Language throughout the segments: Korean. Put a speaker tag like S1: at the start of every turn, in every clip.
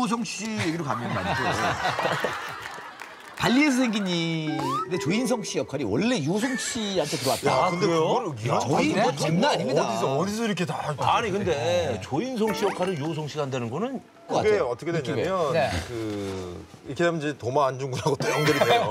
S1: 유호성 씨 얘기로 가면 말이죠. 발리에서 생긴 일의 조인성 씨 역할이 원래 유호성 씨한테 들어왔다.
S2: 야, 근데 그걸
S1: 저희 뭐 장난 아닙니다.
S2: 어디서 이렇게 다.
S3: 아니 근데 조인성 씨 역할을 유호성 씨가 한다는 거는
S2: 그게 어떻게 됐냐면
S4: 네.
S2: 이렇게 하면 이제 도마 안중근하고 또 연결이 돼요.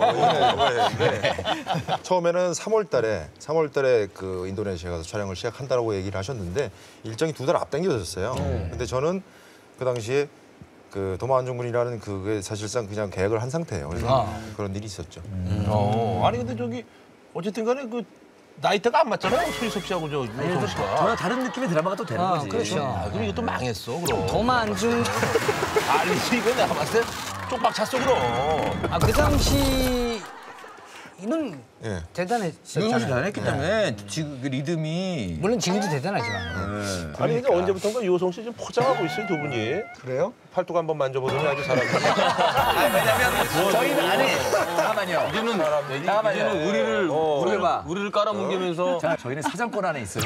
S2: 처음에는 3월달에 그 인도네시아 가서 촬영을 시작한다라고 얘기를 하셨는데 일정이 2달 앞당겨졌어요. 근데 저는 그 당시에 그 도마 안중근이라는 그게 사실상 그냥 계약을 한 상태예요. 그래서 그런 일이 있었죠.
S3: 아니 근데 저기 어쨌든 간에 그 나이대가 안 맞잖아요. 소희섭 씨하고 저 유호성 씨가.
S1: 전혀 다른 느낌의 드라마가 또 되는 거지.
S4: 그렇죠.
S3: 아, 그럼 이것도 망했어 그럼.
S4: 도마 안중.
S3: 아니지 이거 내가 봤을 때 쪽박 찼어 그럼.
S4: 그 당시는
S2: 예.
S1: 유호성 씨
S4: 대단했었잖아요.
S1: 잘했기 때문에 지금 그 리듬이.
S4: 물론 지금도 대단하지만.
S3: 아니 근데 언제부턴가 유호성 씨 좀 포장하고 있어요 두 분이.
S2: 그래요?
S3: 팔뚝 한번 만져보더니 아주 잘하고.
S1: 왜냐면 저희는 안 해. 잠깐만요.
S5: 이제는 우리를 깔아뭉개면서
S1: 자, 저희는 사장권 안에 있어요.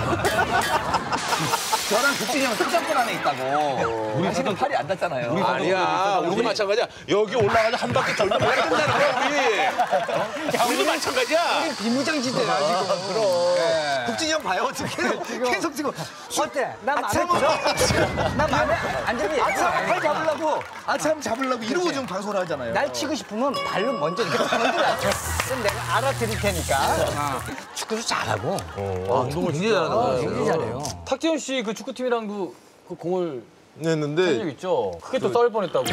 S1: 저랑 국진이 형은 사장권 안에 있다고. 우리 지금 팔이 안 닿잖아요.
S3: 아니야 우리도 마찬가지야. 여기 올라가서 한 바퀴 돌면 왜 끝나는 거야 우리. 우리도 마찬가지야.
S4: 비무장지대야 지금.
S1: 그럼. 국진이 형 봐요. 계속 지금.
S4: 어때? 나 마음에 안 들면
S1: 팔 잡으려고. 아참 잡으려고 이러고 좀 방송을 하잖아요.
S4: 날 치고 싶으면 발로 먼저 이렇게 던져라. 그럼 내가 알아들일 테니까. 축구도 잘하고.
S3: 운동을 굉장히 잘하는
S4: 굉장히 잘해요.
S5: 탁재훈 씨 그 축구팀이랑도 그 공을
S2: 했는데
S5: 한 적 있죠? 크게 또 싸울 뻔했다고.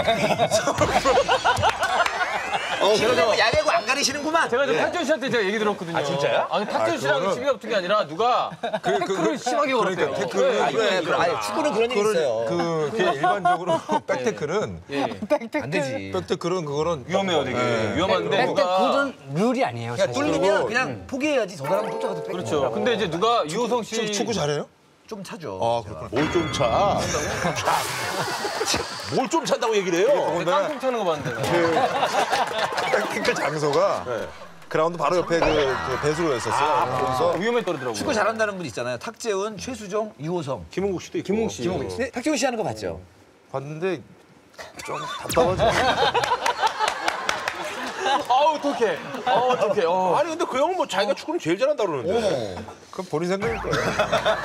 S1: 제가 야외고 안 가리시는구만.
S5: 제가 탁재훈 씨한테 제가 얘기 들었거든요.
S3: 아, 진짜요?
S5: 아니 탁재훈 씨랑 시비가 붙은 게 아니라 누가 태클을 심하게 걸었대요.
S1: 그래. 아니, 축구는 그런 일이 있어요.
S2: 그냥 일반적으로 백태클은
S1: 안 되지.
S2: 백태클은 그거는
S5: 위험해요 되게. 위험한데
S4: 근데
S5: 누가
S4: 그건 룰이 아니에요.
S1: 그러니까
S4: 사실.
S1: 뚫리면 그냥 포기해야지. 저 사람은 쫓아가도 돼.
S5: 그렇죠. 근데 이제 누가 유호성 씨
S2: 축구 잘해요?
S1: 좀 차죠.
S2: 아, 그렇구나.
S3: 뭘 좀 차. 뭘 좀 찬다고 얘기를 해요.
S5: 깡통 차는 거 봤는데.
S2: 백태클 장소가 그라운드 바로 옆에 그 배수로였었어요. 그래서
S5: 위험에 떨어더라고요.
S1: 축구 잘한다는 분 있잖아요. 탁재훈, 최수종, 유호성.
S3: 김홍국 씨도 있고.
S5: 김홍 씨.
S1: 네, 탁재훈 씨 하는 거 봤죠?
S2: 봤는데 좀 답답하죠.
S5: 아우 어떡해.
S3: 아니 근데 그 형은 뭐 자기가 축구는 제일 잘한다 그러는데.
S2: 그건 본인 생각일 거예요.